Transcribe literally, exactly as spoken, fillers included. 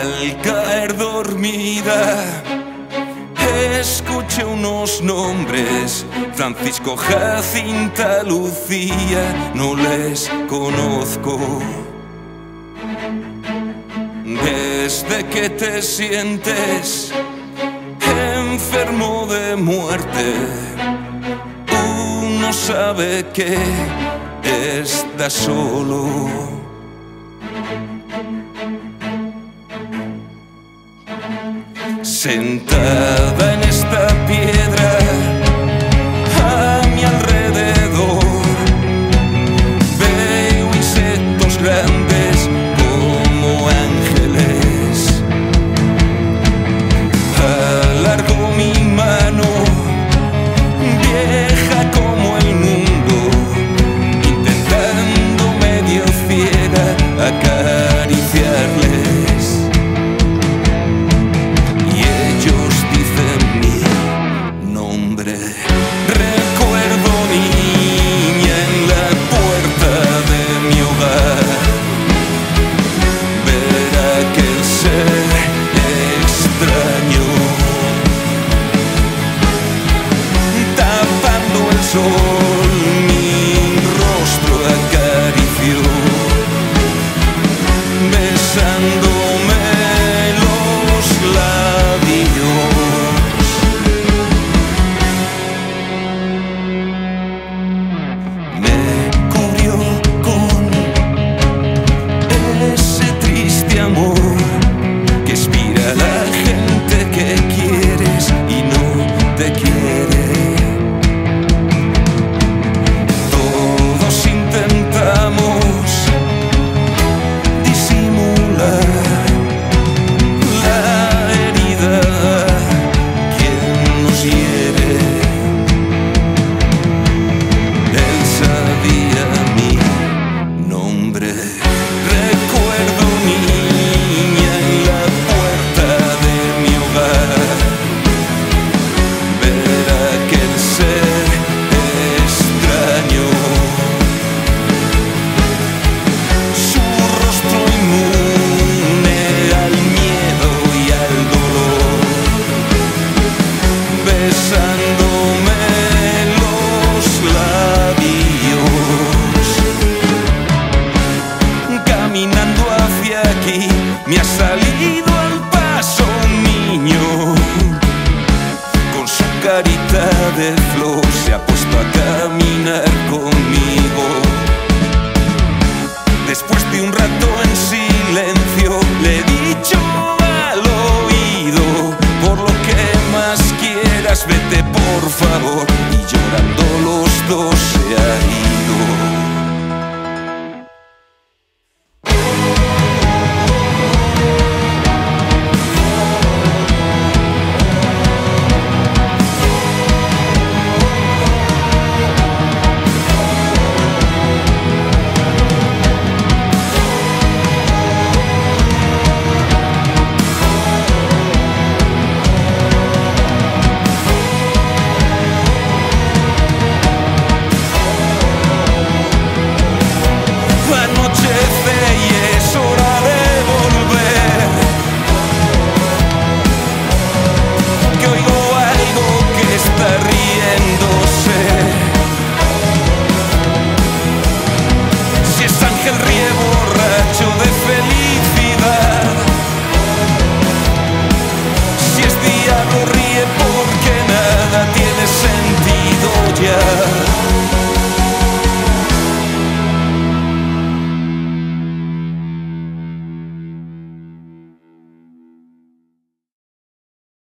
Al caer dormida, escuché unos nombres: Francisco, Jacinta, Lucía. No les conozco. Desde que te sientes enfermo de muerte, uno sabe que está solo. Sentada en esta piedra, a mi alrededor veo insectos grandes como ángeles. Alargo mi mano, vieja como el mundo, intentando medio ciega acariciarles. Recuerdo, niña, en la puerta de mi hogar ver aquel ser extraño tapando el sol. Mi rostro acarició, besándome los labios. Caminando hacia aquí, me ha salido al paso un niño. Con su carita de flor se ha puesto a caminar conmigo. Después de un rato en silencio, le he dicho al oído: por lo que más quieras, vete